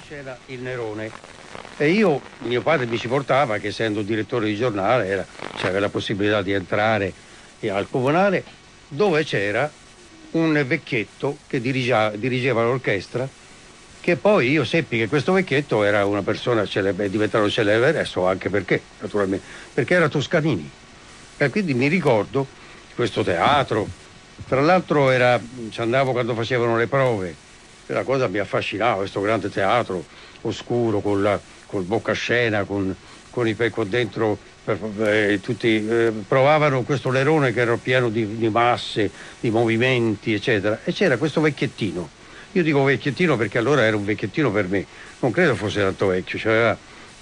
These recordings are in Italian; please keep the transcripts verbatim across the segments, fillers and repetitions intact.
scena il Nerone e io, mio padre mi ci portava, che essendo direttore di giornale era, c'aveva la possibilità di entrare al comunale, dove c'era un vecchietto che dirigia, dirigeva l'orchestra, che poi io seppi che questo vecchietto era una persona celebre, è diventato celebre adesso, anche perché, naturalmente, perché era Toscanini. E quindi mi ricordo questo teatro, tra l'altro era, ci andavo quando facevano le prove, e la cosa mi affascinava, questo grande teatro oscuro, con la, col boccascena, con, con i con dentro, per, eh, tutti eh, provavano questo Nerone che era pieno di, di masse, di movimenti, eccetera, e c'era questo vecchiettino. Io dico vecchiettino perché allora era un vecchiettino per me, non credo fosse tanto vecchio, cioè aveva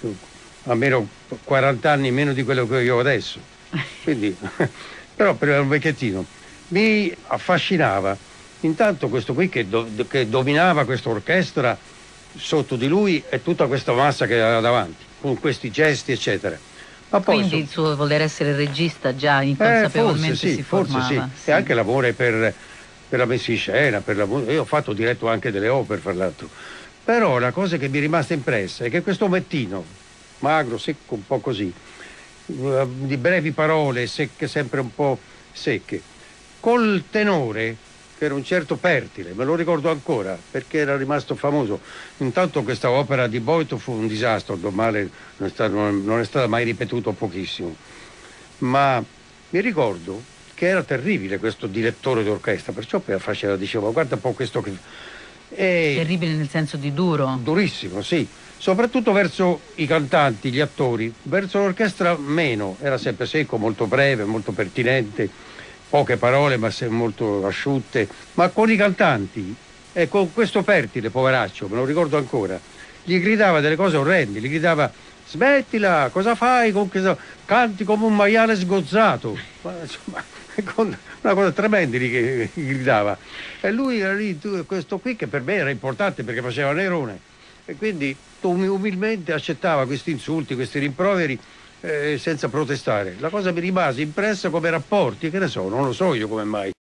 almeno quaranta anni meno di quello che io ho adesso, quindi però era un vecchiettino, mi affascinava intanto questo qui che, do, che dominava questa orchestra, sotto di lui e tutta questa massa che aveva davanti, con questi gesti eccetera. Ma poi quindi so, il suo voler essere regista già inconsapevolmente eh, forse sì, si forse formava, sì. sì. E anche l'amore per, per la messa in scena, per la, io ho fatto diretto anche delle opere fra l'altro, però la cosa che mi è rimasta impressa è che questo omettino magro, secco, un po' così, di brevi parole, secche, sempre un po' secche, col tenore che era un certo Pertile, me lo ricordo ancora perché era rimasto famoso. Intanto questa opera di Boito fu un disastro, male, non, è stato, non è stata mai ripetuto, pochissimo, ma mi ricordo che era terribile questo direttore d'orchestra, perciò poi faceva, diceva guarda un po' questo che... E... terribile nel senso di duro? Durissimo, sì, soprattutto verso i cantanti, gli attori, verso l'orchestra meno, era sempre secco, molto breve, molto pertinente, poche parole ma molto asciutte, ma con i cantanti e con questo Pertile, poveraccio, me lo ricordo ancora, gli gridava delle cose orrende, gli gridava smettila, cosa fai, con che... canti come un maiale sgozzato, ma, insomma, con una cosa tremenda gli, gli gridava, e lui era lì, questo qui che per me era importante perché faceva Nerone, e quindi umilmente accettava questi insulti, questi rimproveri, Eh, senza protestare. La cosa mi rimase impressa come rapporti, che ne so, non lo so io come mai.